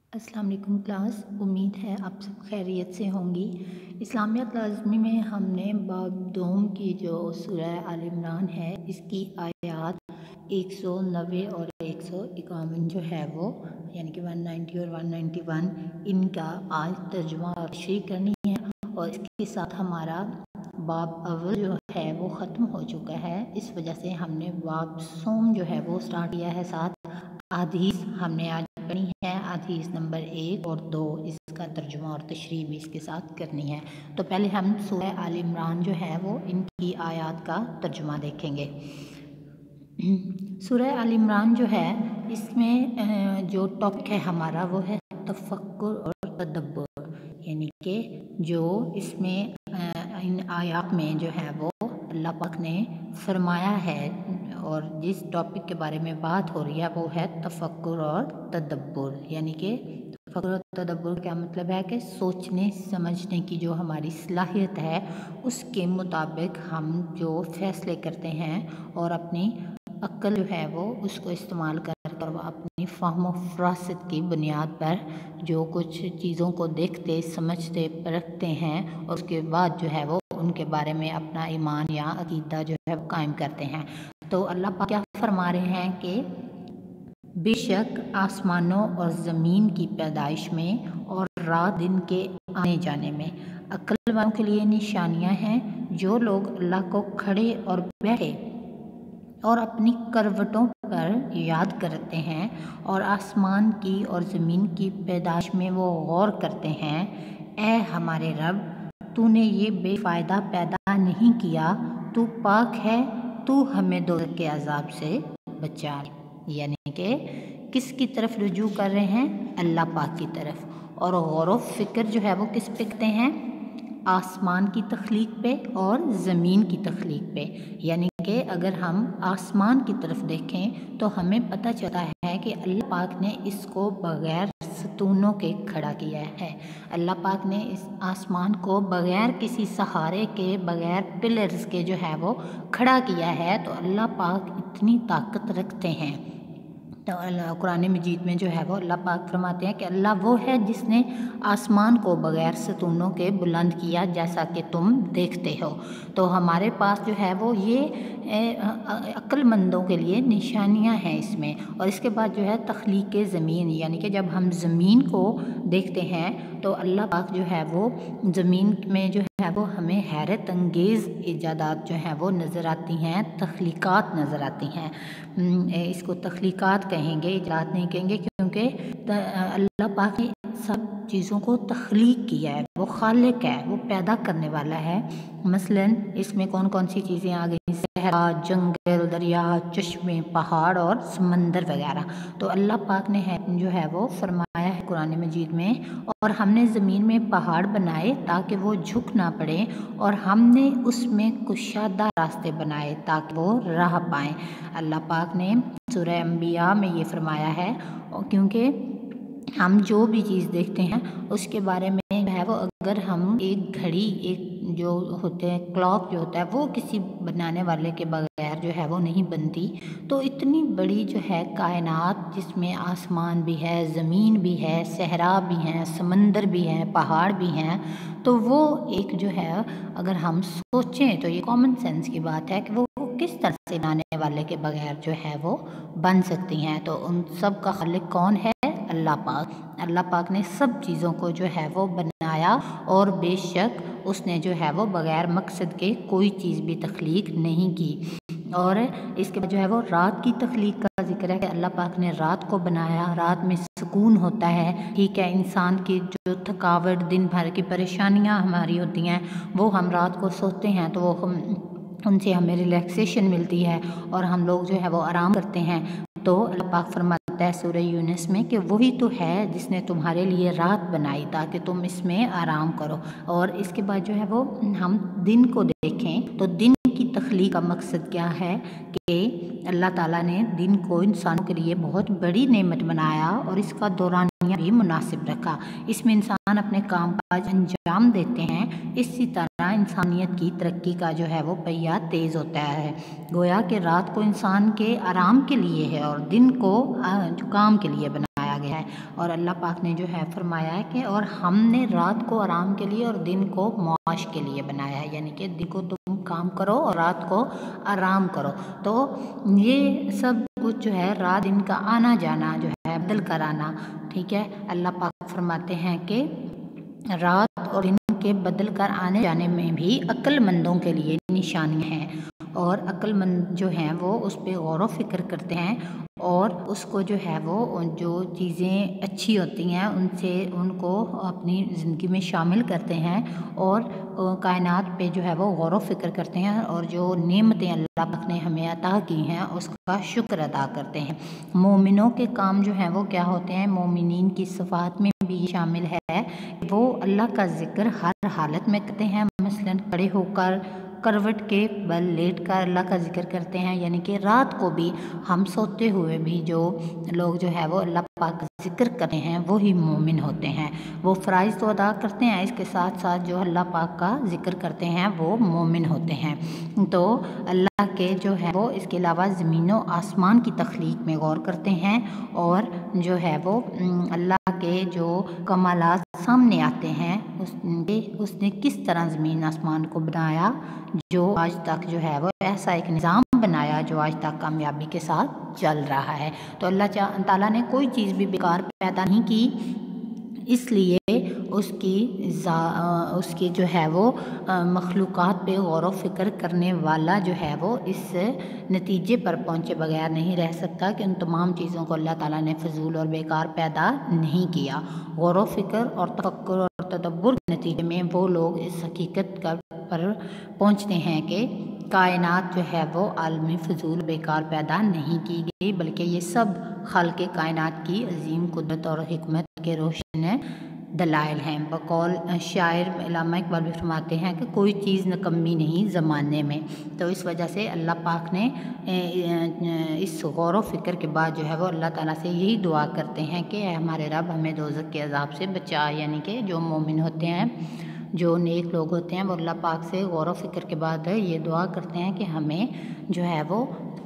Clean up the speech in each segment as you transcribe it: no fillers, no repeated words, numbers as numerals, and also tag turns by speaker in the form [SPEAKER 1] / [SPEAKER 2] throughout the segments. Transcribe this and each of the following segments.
[SPEAKER 1] अस्सलाम वालेकुम क्लास। उम्मीद है आप सब खैरियत से होंगी। इस्लामियत लाज़मी में हमने बाब दोम की जो सूरह आल इमरान है इसकी आयत 190 और 151 जो है वो यानी कि 190 और 191 इनका आज तर्जुमा और तशरीह करनी है। और इसके साथ हमारा बाब अव्वल जो है वो ख़त्म हो चुका है। इस वजह से हमने बाब सोम जो है वो स्टार्ट किया है। साथ हदीस हमने आज पढ़ी है, हदीस नंबर 1 और 2, इसका तर्जुमा और तशरीह भी इसके साथ करनी है। तो पहले हम सूरह आल इमरान जो है वो इनकी आयत का तर्जुमा देखेंगे। सूरह आल इमरान जो है इसमें जो टॉपिक है हमारा वो है तफक्कुर और तदब्बुर, यानी कि जो इसमें इन आयत में जो है वो अल्लाह पाक ने फरमाया है और जिस टॉपिक के बारे में बात हो रही है वो है तफक्कुर और तदब्बुर। यानी कि तफक्कुर और तदब्बुर क्या मतलब है कि सोचने समझने की जो हमारी सलाहियत है उसके मुताबिक हम जो फैसले करते हैं और अपनी अक्ल जो है वो उसको इस्तेमाल कर अपनी फ़हम फ़रासत की बुनियाद पर जो कुछ चीज़ों को देखते समझते परखते हैं और उसके बाद जो है वो उनके बारे में अपना ईमान या अकीदा जो है वो कायम करते हैं। तो अल्लाह पाक क्या फरमा रहे हैं कि बेशक आसमानों और ज़मीन की पैदाइश में और रात दिन के आने जाने में अक्ल वालों के लिए निशानियां हैं। जो लोग अल्लाह को खड़े और बैठे और अपनी करवटों पर याद करते हैं और आसमान की और ज़मीन की पैदाइश में वो गौर करते हैं, ऐ हमारे रब, तूने ये बेफ़ायदा पैदा नहीं किया, तू पाक है, तू हमें दोज़ख के अज़ाब से बचा। यानी कि किसकी तरफ रुजू कर रहे हैं? अल्लाह पाक की तरफ। और गौर व फिक्र जो है वो किस पे करते हैं? आसमान की तख्लीक पे और ज़मीन की तख्लीक पे। यानी कि अगर हम आसमान की तरफ देखें तो हमें पता चलता है कि अल्लाह पाक ने इसको बग़ैर सतूनों के खड़ा किया है। अल्लाह पाक ने इस आसमान को बग़ैर किसी सहारे के, बग़ैर पिलर्स के जो है वो खड़ा किया है। तो अल्लाह पाक इतनी ताकत रखते हैं। तो कुरान मजीद में जो है वो अल्लाह पाक फरमाते हैं कि अल्लाह वो है जिसने आसमान को बग़ैर सतूनों के बुलंद किया जैसा कि तुम देखते हो। तो हमारे पास जो है वो ये अक्लमंदों के लिए निशानियां हैं इसमें। और इसके बाद जो है तख्लीक ज़मीन, यानी कि जब हम ज़मीन को देखते हैं तो अल्लाह पाक जो है वो ज़मीन में जो है वो हमें हैरत अंगेज़ इजादात जो हैं वो नज़र आती हैं, तख्लीक़ात नज़र आती हैं। इसको तख्लीक़ात कहेंगे, इजादात नहीं कहेंगे, क्योंकि अल्लाह पाक ने सब चीज़ों को तख्लीक किया है। वो खालिक है, वो पैदा करने वाला है। मसलन इसमें कौन कौन सी चीज़ें आ गई? सहरा, जंगल, दरिया, चश्मे, पहाड़ और समंदर वगैरह। तो अल्लाह पाक ने जो है वो फरमाया है कुरान मजीद में, और हमने ज़मीन में पहाड़ बनाए ताकि वो झुक ना पड़े, और हमने उसमें कुशादा रास्ते बनाए ताकि वो राह पाएँ। अल्लाह पाक ने सूरह अंबिया में ये फरमाया है, क्योंकि हम जो भी चीज़ देखते हैं उसके बारे में है वो, अगर हम एक घड़ी, एक जो होते हैं क्लॉक जो होता है वो किसी बनाने वाले के बगैर जो है वो नहीं बनती। तो इतनी बड़ी जो है कायनात जिसमें आसमान भी है, ज़मीन भी है, सहरा भी हैं, समंदर भी हैं, पहाड़ भी हैं, तो वो एक जो है अगर हम सोचें तो ये कॉमन सेंस की बात है कि वो किस तरह से बनाने वाले के बगैर जो है वो बन सकती हैं। तो उन सब का खालिक कौन है? अल्लाह पाक। अल्लाह पाक ने सब चीज़ों को जो है वो बनाया, और बेशक उसने जो है वो बग़ैर मकसद के कोई चीज़ भी तख्लीक नहीं की। और इसके बाद जो है वो रात की तख्लीक का जिक्र है कि अल्लाह पाक ने रात को बनाया। रात में सुकून होता है, ठीक है। इंसान की जो थकावट, दिन भर की परेशानियाँ हमारी होती हैं, वो हम रात को सोते हैं तो वो उनसे हमें रिलैक्सेशन मिलती है और हम लोग जो है वो आराम करते हैं। तो अल्लाह पाक फरमाता है सूरह यूनुस में कि वही तो है जिसने तुम्हारे लिए रात बनाई ताकि तुम इसमें आराम करो। और इसके बाद जो है वो हम दिन को देखें तो दिन की तख्लीक का मकसद क्या है कि अल्लाह ताला ने दिन को इंसानों के लिए बहुत बड़ी नेमत बनाया और इसका दौरानिया भी मुनासिब रखा। इसमें इंसान अपने काम काज अंजाम देते हैं। इसी तरह इंसानियत की तरक्की का जो है वो पहिया तेज़ होता है। गोया कि रात को इंसान के आराम के लिए है और दिन को काम के लिए बनाया گیا ہے۔ اور اللہ پاک نے جو ہے فرمایا ہے کہ اور ہم نے رات کو آرام کے لیے اور دن کو معاش کے لیے بنایا ہے، یعنی کہ دن کو تم کام کرو اور رات کو آرام کرو۔ تو یہ سب کچھ جو ہے رات دن کا آنا جانا جو ہے بدل کر آنا، ٹھیک ہے، اللہ پاک فرماتے ہیں کہ رات اور دن کے بدل کر آنے جانے میں بھی عقل مندوں کے لیے نشانیاں ہیں، اور عقل مند جو ہیں وہ اس پہ غور و فکر کرتے ہیں اور اس کو جو ہے وہ جو چیزیں اچھی ہوتی ہیں ان کو اپنی زندگی میں شامل کرتے ہیں اور کائنات پہ جو ہے وہ غور و فکر کرتے ہیں اور جو نعمتیں اللہ پاک نے ہمیں عطا کی ہیں اس کا شکر ادا کرتے ہیں۔ مومنوں کے کام جو ہیں وہ کیا ہوتے ہیں؟ مومنین کی صفات میں بھی شامل ہے، وہ اللہ کا ذکر ہر حالت میں کرتے ہیں، مثلاً کھڑے ہو کر، کروٹ کے بل لیٹ کر اللہ کا ذکر کرتے ہیں، یعنی کہ رات کو بھی ہم سوتے ہوئے بھی جو لوگ جو ہے وہ اللہ پاک کا ذکر کرتے ہیں وہی مومن ہوتے ہیں۔ وہ فرائض تو ادا کرتے ہیں، اس کے ساتھ ساتھ جو اللہ پاک کا ذکر کرتے ہیں وہ مومن ہوتے ہیں۔ تو اللہ کے جو ہے وہ اس کے علاوہ زمین و آسمان کی تخلیق میں غور کرتے ہیں اور جو ہے وہ اللہ کے جو کمالات سامنے آتے ہیں اس نے کس طرح زمین آسمان کو بنایا، جو آج تک جو ہے وہ ایسا ایک نظام بنایا جو آج تک کامیابی کے ساتھ چل رہا ہے۔ تو اللہ تعالیٰ نے کوئی چیز بھی بیکار پیدا نہیں کی، اس لیے اس کی جو ہے وہ مخلوقات پہ غور و فکر کرنے والا جو ہے وہ اس نتیجے پر پہنچے بغیر نہیں رہ سکتا کہ ان تمام چیزوں کو اللہ تعالیٰ نے فضول اور بیکار پیدا نہیں کیا۔ غور و فکر اور تفکر اور تدبر کے نتیجے میں وہ لوگ اس حقیقت پر پہنچتے ہیں کہ کائنات جو ہے وہ عالمی فضول بیکار پیدا نہیں کی گئی، بلکہ یہ سب خالق کائنات کی عظیم قدرت اور حکمت کے روشن دلائل ہیں۔ بقول شاعر علامہ اقبال بھی فرماتے ہیں کہ کوئی چیز نکمی نہیں زمانے میں۔ تو اس وجہ سے اللہ پاک نے اس غور و فکر کے بعد جو ہے وہ اللہ تعالیٰ سے یہی دعا کرتے ہیں کہ اے ہمارے رب ہمیں دوزخ کے عذاب سے بچا، یعنی کہ جو مومن ہوتے ہیں، جو نیک لوگ ہوتے ہیں وہ اللہ پاک سے غور و فکر کے بعد یہ دعا کرتے ہیں کہ ہمیں جو ہے وہ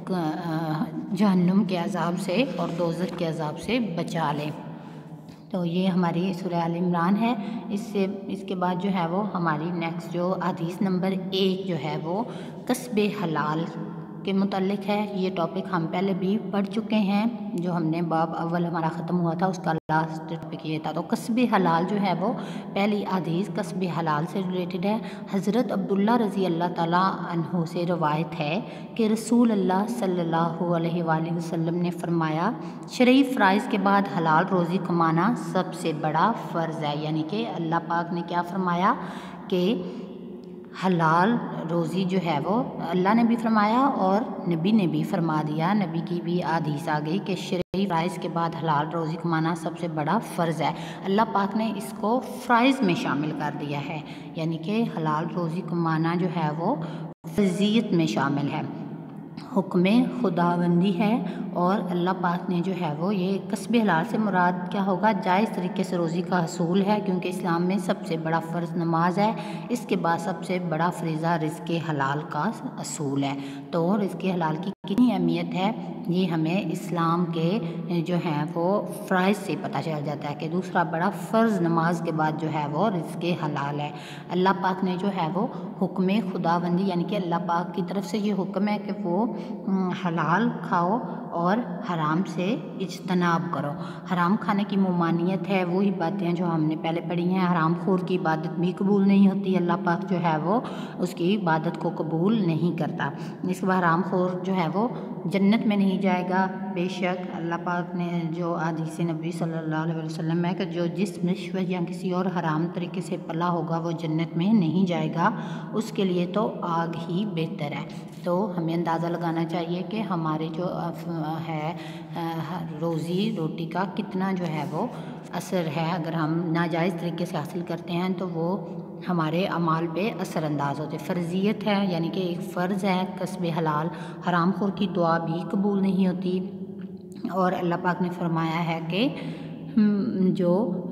[SPEAKER 1] جہنم کے عذاب سے اور دوزخ کے عذاب سے بچا لے۔ تو یہ ہماری سورہ آل عمران ہے۔ اس کے بعد جو ہے وہ ہماری نیکسٹ جو حدیث نمبر 1 جو ہے وہ کسب حلال کے متعلق ہے۔ یہ ٹاپک ہم پہلے بھی پڑھ چکے ہیں، جو ہم نے باب اول ہمارا ختم ہوا تھا اس کا لاسٹ ٹاپک یہ تھا۔ تو کسب حلال جو ہے وہ پہلی حدیث کسب حلال سے ریلیٹڈ ہے۔ حضرت عبداللہ رضی اللہ تعالیٰ عنہ سے روایت ہے کہ رسول اللہ صلی اللہ علیہ وآلہ وسلم نے فرمایا، شرعی فرائض کے بعد حلال روزی کمانا سب سے بڑا فرض ہے، یعنی کہ اللہ پاک نے کیا فرمایا کہ حلال روزی جو ہے وہ اللہ نے بھی فرمایا اور نبی نے بھی فرما دیا، نبی کی بھی حدیث آ گئی کہ شرعی فرائض کے بعد حلال روزی کمانا سب سے بڑا فرض ہے۔ اللہ پاک نے اس کو فرائض میں شامل کر دیا ہے، یعنی کہ حلال روزی کمانا جو ہے وہ فرضیت میں شامل ہے، حکم خداوندی ہے۔ اور اللہ پاک نے جو ہے وہ یہ کسب حلال سے مراد کیا ہوگا؟ جائز طریقے سے روزی کا حصول ہے، کیونکہ اسلام میں سب سے بڑا فرض نماز ہے، اس کے بعد سب سے بڑا فریضہ رزق حلال کا اصول ہے۔ تو رزق حلال کی کتنی اہمیت ہے یہ ہمیں اسلام کے جو ہیں وہ فرائض سے پتہ چل جاتا ہے کہ دوسرا بڑا فرض نماز کے بعد جو ہے وہ رزق حلال ہے۔ اللہ پاک نے جو ہے وہ حکم خداوندی، یعنی کہ اللہ پاک کی طرف سے یہ حکم ہے کہ وہ حلال کھاؤ اور حرام سے اجتناب کرو۔ حرام کھانے کی ممانعت ہے، وہی باتیں جو ہم نے پہلے پڑھی ہیں۔ حرام خور کی عبادت بھی قبول نہیں ہوتی، اللہ پاک جو ہے وہ اس کی عبادت کو قبول نہیں کرتا۔ اس کے بعد حرام خور جو ہے وہ جنت میں نہیں جائے گا، بے شک اللہ پاک نے جو حدیث نبی صلی اللہ علیہ وسلم ہے کہ جو جس رشوت یا کسی اور حرام طریقے سے پلا ہوگا وہ جنت میں نہیں جائے گا، اس کے لیے تو آگ ہی بہتر ہے۔ تو ہمیں اندازہ لگانا چاہیے کہ ہمارے جو ہے روزی روٹی کا کتنا جو ہے وہ اثر ہے، اگر ہم ناجائز طریقے سے حاصل کرتے ہیں تو وہ ہمارے اعمال پہ اثر انداز ہوتے۔ فرضیت ہے، یعنی کہ ایک فرض ہے کسب حلال، حرام خور کی دعا بھی قبول نہیں ہوتی۔ اور اللہ پاک نے فرمایا ہے کہ جو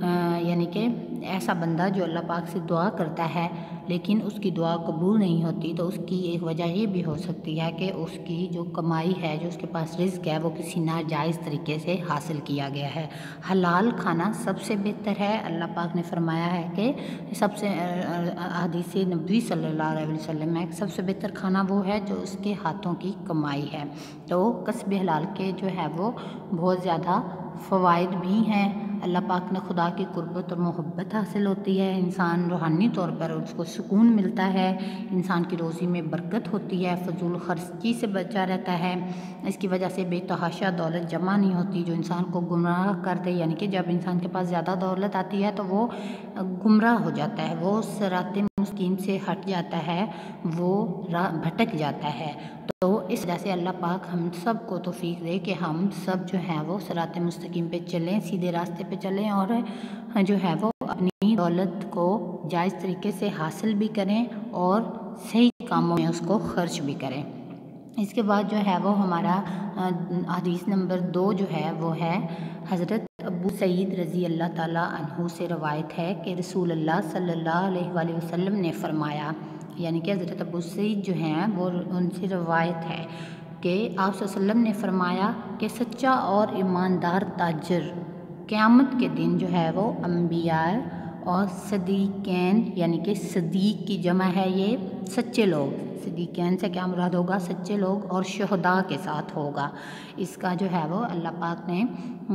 [SPEAKER 1] یعنی کہ ایسا بندہ جو اللہ پاک سے دعا کرتا ہے لیکن اس کی دعا قبول نہیں ہوتی، تو اس کی ایک وجہ یہ بھی ہو سکتی ہے کہ اس کی جو کمائی ہے، جو اس کے پاس رزق ہے، وہ کسی ناجائز طریقے سے حاصل کیا گیا ہے۔ حلال کھانا سب سے بہتر ہے۔ اللہ پاک نے فرمایا ہے کہ سب سے حدیث نبوی صلی اللہ علیہ وسلم میں سب سے بہتر کھانا وہ ہے جو اس کے ہاتھوں کی کمائی ہے۔ تو کسب حلال کے جو ہے وہ بہت زیادہ فوائد بھی ہیں۔ اللہ پاک نے خدا کی قربت اور محبت حاصل ہوتی ہے، انسان روحانی طور پر اس کو سکون ملتا ہے، انسان کی روزی میں برکت ہوتی ہے، فضول خرچی سے بچا رہتا ہے۔ اس کی وجہ سے بے تحاشا دولت جمع نہیں ہوتی جو انسان کو گمراہ کر دے، یعنی کہ جب انسان کے پاس زیادہ دولت آتی ہے تو وہ گمراہ ہو جاتا ہے، وہ صراط مستقیم سے ہٹ جاتا ہے، وہ بھٹک جاتا ہے۔ تو اس وجہ سے اللہ پاک ہم سب کو توفیق دے کہ ہم سب جو ہیں وہ صراط مستقیم پہ چلیں، سیدھے راستے پہ چلیں، اور جو ہے وہ اپنی دولت کو جائز طریقے سے حاصل بھی کریں اور صحیح کاموں میں اس کو خرچ بھی کریں۔ اس کے بعد جو ہے وہ ہمارا حدیث نمبر 2 جو ہے وہ ہے حضرت ابو سعید رضی اللہ تعالیٰ عنہ سے روایت ہے کہ رسول اللہ صلی اللہ علیہ وآلہ وسلم نے فرمایا، یعنی کہ حضرت ابو سعید جو ہیں وہ ان سے روایت ہے کہ آپ صلی اللہ علیہ وسلم نے فرمایا کہ سچا اور ایماندار تاجر قیامت کے دن جو ہے وہ انبیاء اور صدیقین، یعنی کہ صدیق کی جمع ہے یہ سچے لوگ، صدیقین سے کیا مراد ہوگا؟ سچے لوگ، اور شہداء کے ساتھ ہوگا۔ اس کا جو ہے وہ اللہ پاک نے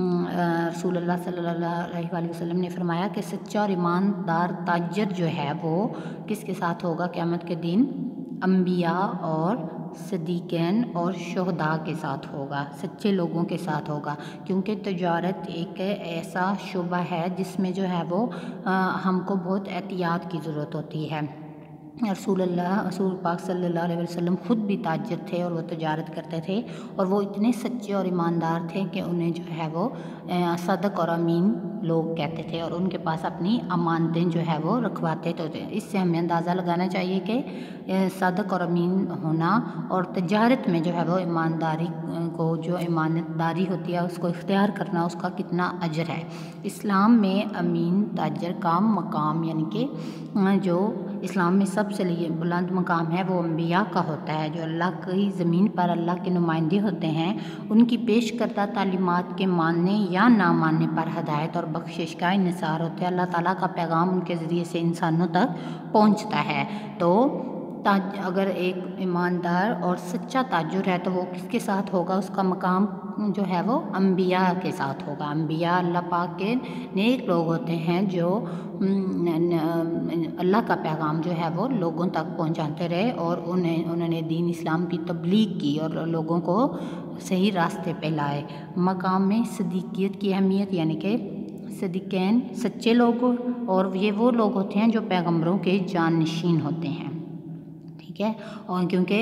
[SPEAKER 1] رسول اللہ صلی اللہ علیہ وآلہ وسلم نے فرمایا کہ سچا اور ایماندار تاجر جو ہے وہ کس کے ساتھ ہوگا قیامت کے دن؟ انبیاء اور صدیقین اور شہداء کے ساتھ ہوگا، سچے لوگوں کے ساتھ ہوگا، کیونکہ تجارت ایک ایسا شعبہ ہے جس میں جو ہے وہ ہم کو بہت احتیاط کی ضرورت ہوتی ہے۔ رسول پاک صلی اللہ علیہ وسلم خود بھی تاجر تھے اور وہ تجارت کرتے تھے، اور وہ اتنے سچے اور ایماندار تھے کہ انہیں جو ہے وہ صادق اور امین لوگ کہتے تھے، اور ان کے پاس اپنی امانتیں جو ہے وہ رکھواتے تھے۔ اس سے ہمیں اندازہ لگانا چاہیے کہ صادق اور امین ہونا اور تجارت میں جو ہے وہ ایمانداری کو، جو امانت داری ہوتی ہے اس کو اختیار کرنا، اس کا کتنا اجر ہے۔ اسلام میں امین تاجر کا مقام، یعنی کہ جو اسلام میں سب سے بلند مقام ہے وہ انبیاء کا ہوتا ہے، جو اللہ کی زمین پر اللہ کے نمائندے ہوتے ہیں۔ ان کی پیش کردہ تعلیمات کے ماننے یا نہ ماننے پر ہدایت اور بخشش کا انحصار ہوتا ہے، اللہ تعالیٰ کا پیغام ان کے ذریعے سے انسانوں تک پہنچتا ہے۔ تو اگر ایک ایماندار اور سچا تاجر ہے تو وہ کس کے ساتھ ہوگا؟ اس کا مقام جو ہے وہ انبیاء کے ساتھ ہوگا۔ انبیاء اللہ پاک کے نیک لوگ ہوتے ہیں جو اللہ کا پیغام جو ہے وہ لوگوں تک پہنچاتے رہے، اور انہوں نے دین اسلام کی تبلیغ کی اور لوگوں کو صحیح راستے پہ لائے۔ مقام میں صدیقیت کی اہمیت، یعنی کہ صدیقین سچے لوگ، اور یہ وہ لوگ ہوتے ہیں جو پیغمبروں کے جانشین ہوتے ہیں، ٹھیک ہے، اور کیونکہ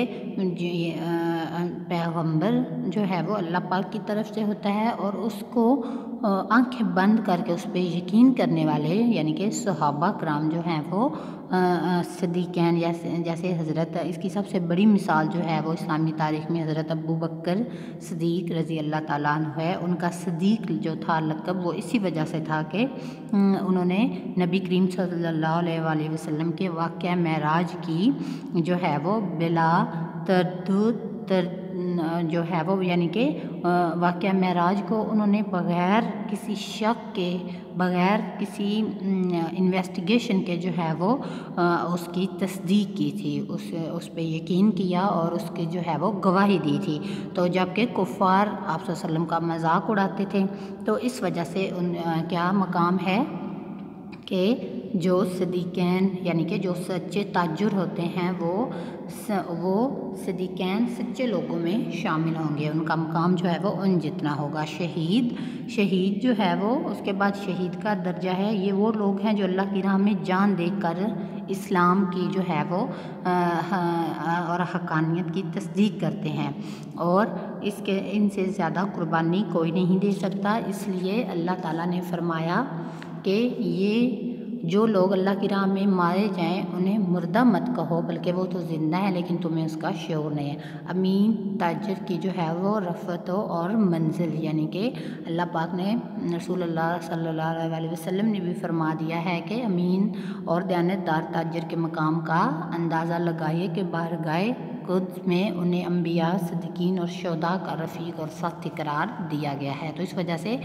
[SPEAKER 1] پیغمبر جو ہے وہ اللہ پاک کی طرف سے ہوتا ہے، اور اس کو آنکھیں بند کر کے اس پہ یقین کرنے والے، یعنی کہ صحابہ کرام جو ہیں وہ صدیقین، جیسے حضرت، اس کی سب سے بڑی مثال جو ہے وہ اسلامی تاریخ میں حضرت ابو بکر صدیق رضی اللہ تعالیٰ عنہ ہے۔ ان کا صدیق جو تھا لقب، وہ اسی وجہ سے تھا کہ انہوں نے نبی کریم صلی اللہ علیہ وآلہ وسلم کے واقعہ معراج کی جو ہے وہ بلا تردد جو ہے وہ، یعنی کہ واقعہ معراج کو انہوں نے بغیر کسی شک کے، بغیر کسی انویسٹیگیشن کے جو ہے وہ اس کی تصدیق کی تھی، اس پہ یقین کیا اور اس کی جو ہے وہ گواہی دی تھی۔ تو جب کہ کفار آپ صلی اللہ علیہ وسلم کا مذاق اڑاتے تھے، تو اس وجہ سے کیا مقام ہے کہ جو صدیقین، یعنی کہ جو سچے تاجر ہوتے ہیں وہ صدیقین سچے لوگوں میں شامل ہوں گے، ان کا مقام جو ہے وہ ان جتنا ہوگا۔ شہید جو ہے وہ، اس کے بعد شہید کا درجہ ہے، یہ وہ لوگ ہیں جو اللہ کی راہ میں جان دے کر اسلام کی جو ہے وہ اور حقانیت کی تصدیق کرتے ہیں، اور ان سے زیادہ قربانی کوئی نہیں دے سکتا۔ اس لیے اللہ تعالیٰ نے فرمایا کہ یہ जो लोग अल्लाह की राह में मारे जाएं उन्हें मुर्दा मत कहो, बल्कि वो तो ज़िंदा है लेकिन तुम्हें उसका शऊर नहीं है। अमीन ताजर की जो है वो रफ़त और मंजिल, यानी कि अल्लाह पाक ने, रसूलुल्लाह सल्लल्लाहु अलैहि वसल्लम ने भी फरमा दिया है कि अमीन और दयानतदार ताजर के मकाम का अंदाज़ा लगाइए कि बारगाह कुद्स में उन्हें अम्बिया, सद्दीकीन और शुहदा का रफ़ीक और साथी करार दिया गया है। तो इस वजह से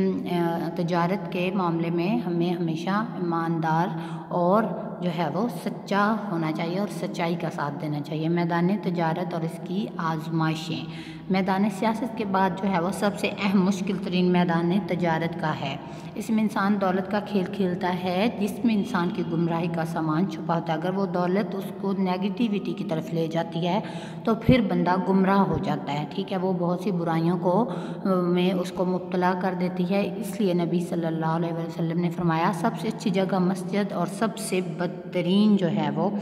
[SPEAKER 1] तजारत के मामले में हमें हमेशा ईमानदार और जो है वो सच्चा होना चाहिए और सच्चाई का साथ देना चाहिए। मैदान तजारत और इसकी आजमाइशें, मैदान सियासत के बाद जो है वो सबसे अहम मुश्किल तरीन मैदान तजारत का है। इसमें इंसान दौलत का खेल खेलता है जिसमें इंसान की गुमराही का सामान छुपा होता है। अगर वो दौलत उसको नेगेटिविटी की तरफ ले जाती है तो फिर बंदा गुमराह हो जाता है, ठीक है, वो बहुत सी बुराइयों को में उसको मुब्तला कर देती है। इसलिए नबी सल्लल्लाहु अलैहि वसल्लम ने फरमाया सबसे अच्छी जगह मस्जिद और सबसे बदतरीन जो है वो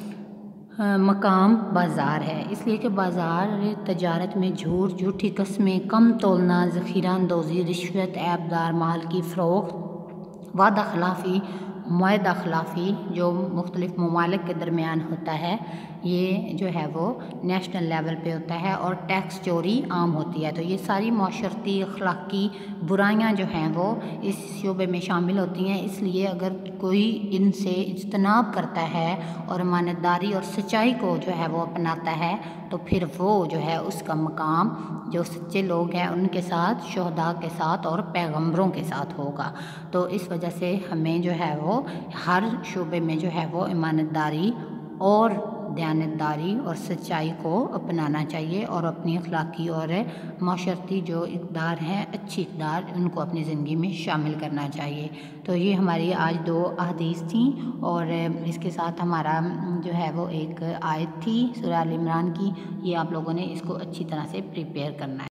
[SPEAKER 1] मकाम बाज़ार है, इसलिए कि बाज़ार तजारत में झूठ, झूठी कस्में, कम तोलना, ज़ख़ीरा अंदोज़ी, रिश्वत, ऐबदार माल की फ़रोख्त, वादा खिलाफ़ी, मुआहदा खिलाफ़ी जो मुख्तलिफ़ ममालिक के दरमियान होता है, ये जो है वो नेशनल लेवल पे होता है, और टैक्स चोरी आम होती है। तो ये सारी माशरती अखलाकी बुराइयां जो हैं वो इस शोबे में शामिल होती हैं। इसलिए अगर कोई इनसे इज्तनाब करता है और ईमानदारी और सच्चाई को जो है वो अपनाता है तो फिर वो जो है उसका मकाम जो सच्चे लोग हैं उनके साथ, शुहदा के साथ और पैगंबरों के साथ होगा। तो इस वजह से हमें जो है वो हर शोबे में जो है वो ईमानदारी और दयानतदारी और सच्चाई को अपनाना चाहिए और अपनी अखलाकी और माशरती जो इक़दार हैं, अच्छी इक़दार, उनको अपनी ज़िंदगी में शामिल करना चाहिए। तो ये हमारी आज 2 अहदीस थी और इसके साथ हमारा जो है वो एक आयत थी सूरह आल इमरान की। ये आप लोगों ने इसको अच्छी तरह से प्रिपेयर करना है।